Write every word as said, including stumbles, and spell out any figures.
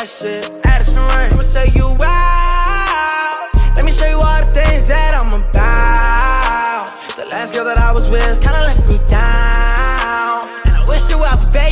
that shit. Addison Rain, I'ma say you out. Let me show you all the things that I'm about. The last girl that I was with kinda left me down, and I wish you well, baby.